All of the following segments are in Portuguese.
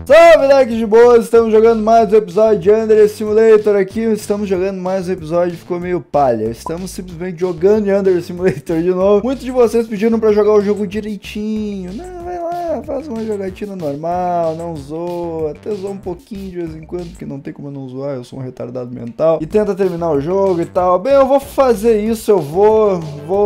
Salve, like de boa, estamos jogando mais um episódio de Under Simulator aqui. Estamos jogando mais um episódio, ficou meio palha. Estamos simplesmente jogando Under Simulator de novo. Muitos de vocês pediram pra jogar o jogo direitinho. Não, vai lá, faz uma jogatina normal, não zoa. Até zoa um pouquinho de vez em quando, porque não tem como eu não zoar, eu sou um retardado mental. E tenta terminar o jogo e tal. Bem, eu vou fazer isso, eu vou.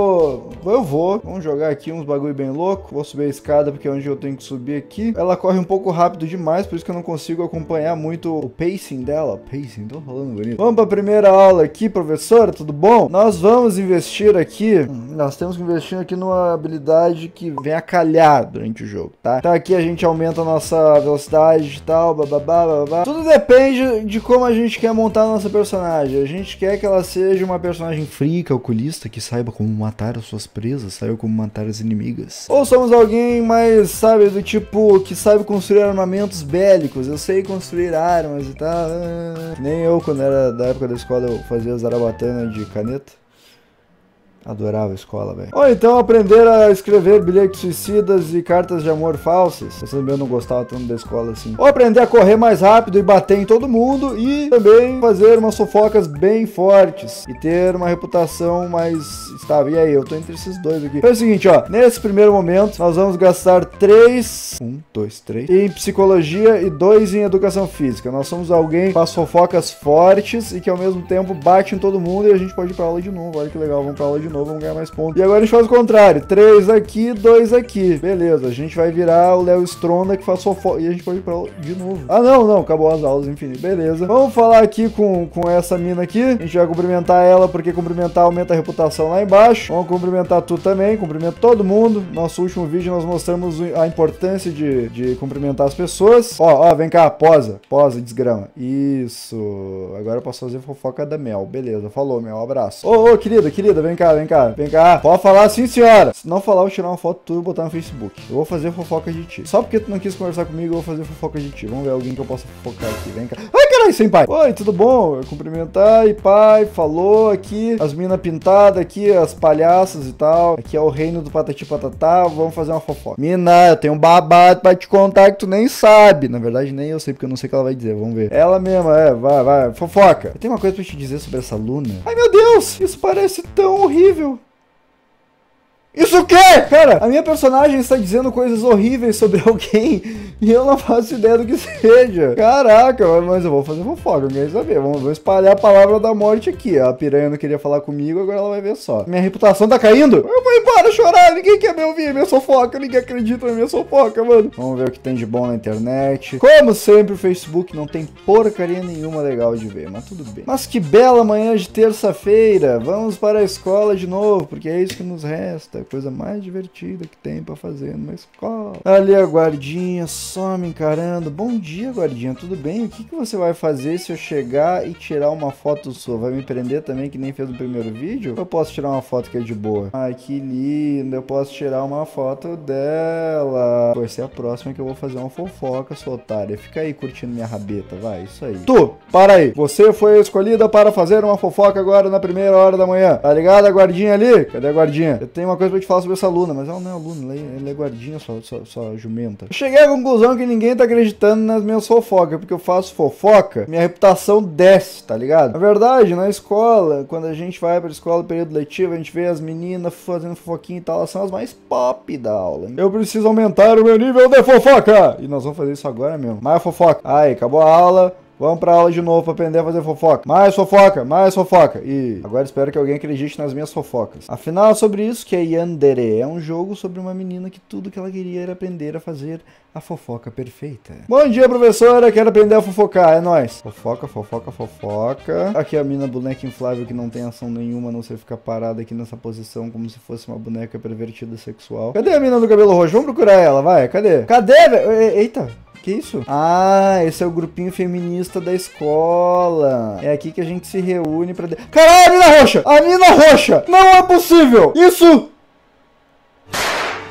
Vamos jogar aqui uns bagulho bem louco. Vou subir a escada, porque é onde eu tenho que subir aqui. Ela corre um pouco rápido demais, por isso que eu não consigo acompanhar muito o pacing dela. Pacing, tô falando bonito. Vamos pra primeira aula aqui, professora, tudo bom? Nós vamos investir aqui, nós temos que investir aqui numa habilidade que vem a calhar durante o jogo, tá? Então aqui a gente aumenta a nossa velocidade e tal, bababá. Tudo depende de como a gente quer montar a nossa personagem. A gente quer que ela seja uma personagem fria, calculista, que saiba como matar as suas presas, saiba como matar as inimigas. Ou somos alguém mais, sabe, do tipo, que sabe construir armamentos bélicos. Eu sei construir armas e tal. Nem eu, quando era da época da escola, eu fazia zarabatana de caneta. Adorava a escola, velho. Ou então aprender a escrever bilhetes suicidas e cartas de amor falsas. Você também não gostava tanto da escola assim. Ou aprender a correr mais rápido e bater em todo mundo. E também fazer umas fofocas bem fortes. E ter uma reputação mais estável. E aí, eu tô entre esses dois aqui. Foi o seguinte, ó. Nesse primeiro momento, nós vamos gastar 3 em psicologia e 2 em educação física. Nós somos alguém que faz fofocas fortes e que ao mesmo tempo bate em todo mundo. E a gente pode ir pra aula de novo. Olha que legal, vamos pra aula de novo. Vamos ganhar mais pontos. E agora a gente faz o contrário. 3 aqui, 2 aqui. Beleza, a gente vai virar o Léo Stronda que faz fofoca. E a gente pode ir pra aula de novo. Ah, não, acabou as aulas, enfim. Beleza. Vamos falar aqui com essa mina aqui. A gente vai cumprimentar ela, porque cumprimentar aumenta a reputação lá embaixo. Vamos cumprimentar tu também. Cumprimento todo mundo. Nosso último vídeo nós mostramos a importância de cumprimentar as pessoas. Ó, vem cá, posa, desgrama. Isso. Agora eu posso fazer fofoca da Mel. Beleza, falou, Mel. Abraço. Ô, querida, vem cá. Pode falar sim, senhora. Se não falar, eu vou tirar uma foto tua e botar no Facebook. Eu vou fazer fofoca de ti. Só porque tu não quis conversar comigo, eu vou fazer fofoca de ti. Vamos ver alguém que eu possa fofocar aqui. Vem cá. Ai, caralho, sem pai. Oi, tudo bom? Eu cumprimentar e pai, falou aqui. As minas pintadas aqui, as palhaças e tal. Aqui é o reino do patati patatá. Vamos fazer uma fofoca. Mina, eu tenho um babado pra te contar que tu nem sabe. Na verdade, nem eu sei, porque eu não sei o que ela vai dizer. Vamos ver. Ela mesma, vai. Fofoca. Eu tenho uma coisa pra te dizer sobre essa Luna. Ai, meu Deus, isso parece tão horrível. Isso o quê? Cara, a minha personagem está dizendo coisas horríveis sobre alguém e eu não faço ideia do que seja. Caraca, mas eu vou fazer fofoca, não quero saber. Vamos espalhar a palavra da morte aqui. A piranha não queria falar comigo, agora ela vai ver só. Minha reputação tá caindo? Eu vou embora chorar, ninguém quer me ouvir, minha fofoca, ninguém acredita na minha fofoca, mano. Vamos ver o que tem de bom na internet. Como sempre, o Facebook não tem porcaria nenhuma legal de ver, mas tudo bem. Mas que bela manhã de terça-feira. Vamos para a escola de novo, porque é isso que nos resta. A coisa mais divertida que tem pra fazer numa escola. Ali a guardinha só me encarando. Bom dia, guardinha, tudo bem? O que você vai fazer se eu chegar e tirar uma foto sua? Vai me prender também que nem fez no primeiro vídeo? Ou eu posso tirar uma foto que é de boa? Ai, que linda, eu posso tirar uma foto dela. Vai ser a próxima que eu vou fazer uma fofoca, sua otária. Fica aí curtindo minha rabeta, vai, isso aí. Tu, para aí. Você foi escolhida para fazer uma fofoca agora na primeira hora da manhã. Tá ligado a guardinha ali? Cadê a guardinha? Eu tenho uma coisa pra te falar sobre essa Luna, mas ela não é aluna, ela é guardinha, só jumenta. Eu cheguei à conclusão que ninguém tá acreditando nas minhas fofocas, porque eu faço fofoca, minha reputação desce, tá ligado? Na verdade, na escola, quando a gente vai pra escola, período letivo, a gente vê as meninas fazendo fofoquinha e tal, elas são as mais pop da aula, hein? Eu preciso aumentar o meu nível de fofoca! E nós vamos fazer isso agora mesmo. Mais fofoca. Aí, acabou a aula. Vamos pra aula de novo pra aprender a fazer fofoca. Mais fofoca. E agora espero que alguém acredite nas minhas fofocas. Afinal, é sobre isso que é Yandere. É um jogo sobre uma menina que tudo que ela queria era aprender a fazer a fofoca perfeita. Bom dia, professora. Quero aprender a fofocar. É nóis. Fofoca. Aqui a mina boneca inflável que não tem ação nenhuma, a não ser ficar parada aqui nessa posição como se fosse uma boneca pervertida sexual. Cadê a mina do cabelo roxo? Vamos procurar ela, vai. Cadê, velho? Eita. Que isso? Ah, esse é o grupinho feminista da escola. É aqui que a gente se reúne pra... Caralho, a mina roxa! A mina roxa! Não é possível! Isso...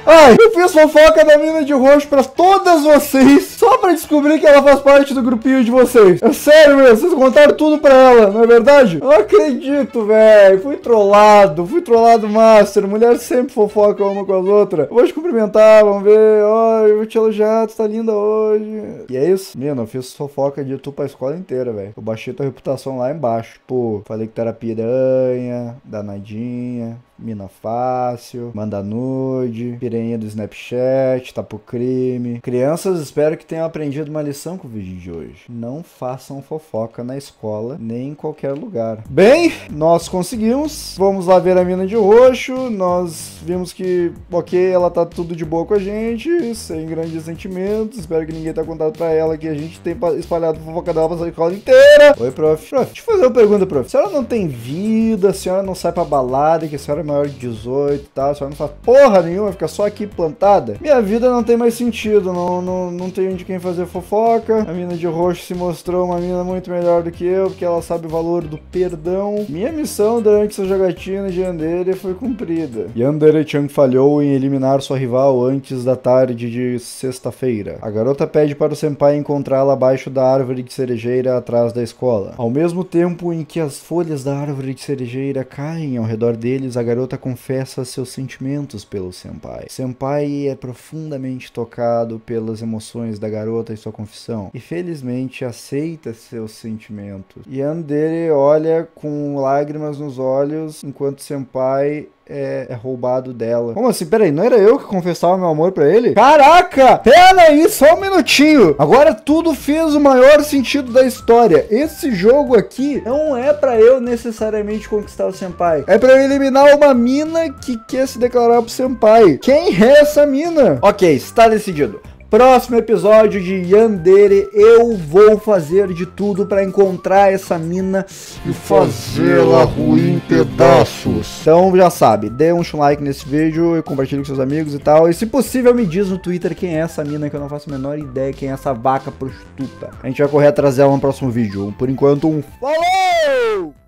Ai, eu fiz fofoca da mina de roxo pra todas vocês, só pra descobrir que ela faz parte do grupinho de vocês. É sério mesmo, vocês contaram tudo pra ela, não é verdade? Eu não acredito, velho. Fui trollado master. Mulheres sempre fofocam uma com as outras. Eu vou te cumprimentar, vamos ver. Ó, eu vou te elogiar, tu tá linda hoje. E é isso. Mano, eu fiz fofoca de tu pra escola inteira, velho. Eu baixei tua reputação lá embaixo. Pô, falei que tu era piranha, danadinha, mina fácil, manda nude, piranha do Snapchat, tá pro crime. Crianças, espero que tenham aprendido uma lição com o vídeo de hoje. Não façam fofoca na escola, nem em qualquer lugar. Bem, nós conseguimos. Vamos lá ver a mina de roxo. Nós vimos que, ok, ela tá tudo de boa com a gente, sem grandes sentimentos. Espero que ninguém tenha contado pra ela que a gente tem espalhado fofoca dela pra escola inteira. Oi, prof. Prof, deixa eu fazer uma pergunta, prof. A senhora não tem vida, a senhora não sai pra balada, que a senhora é maior de 18 e tal, a senhora não faz porra nenhuma, fica só aqui plantada. Minha vida não tem mais sentido, não tenho de quem fazer fofoca. A mina de roxo se mostrou uma mina muito melhor do que eu, porque ela sabe o valor do perdão. Minha missão durante essa jogatina de Yandere foi cumprida. Yandere-chan falhou em eliminar sua rival antes da tarde de sexta-feira. A garota pede para o senpai encontrá-la abaixo da árvore de cerejeira atrás da escola. Ao mesmo tempo em que as folhas da árvore de cerejeira caem ao redor deles, a garota confessa seus sentimentos pelo senpai. Senpai é profundamente tocado pelas emoções da garota e sua confissão, e felizmente aceita seus sentimentos. Yandere olha com lágrimas nos olhos enquanto senpai é roubado dela. Como assim? Peraí, não era eu que confessava meu amor pra ele? Caraca! Pera aí, só um minutinho. Agora tudo fez o maior sentido da história. Esse jogo aqui não é pra eu necessariamente conquistar o senpai. É pra eu eliminar uma mina que quer se declarar pro senpai. Quem é essa mina? Ok, está decidido. Próximo episódio de Yandere, eu vou fazer de tudo pra encontrar essa mina e fazê-la ruir em pedaços. Então já sabe, dê um like nesse vídeo e compartilhe com seus amigos e tal. E se possível me diz no Twitter quem é essa mina, que eu não faço a menor ideia quem é essa vaca prostituta. A gente vai correr atrás dela no próximo vídeo. Por enquanto, falou!